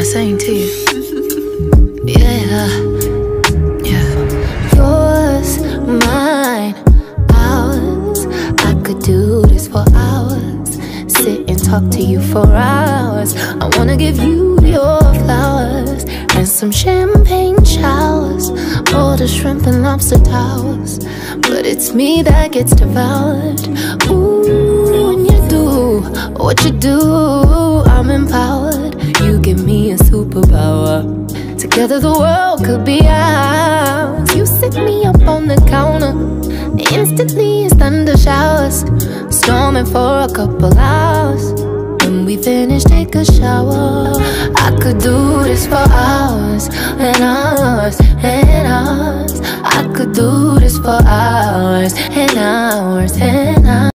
same to you. Yeah, yeah. Yours, mine, ours. I could do this for hours. Sit and talk to you for hours. I wanna give you your flowers and some champagne showers, all the shrimp and lobster towers. But it's me that gets devoured. Ooh, when you do what you do, I'm empowered. You give me a superpower. Together the world could be ours. You sit me up on the counter, instantly it's thunder showers, storming for a couple hours. When we finish, take a shower. I could do this for hours and hours and hours. I could do this for hours and hours and hours.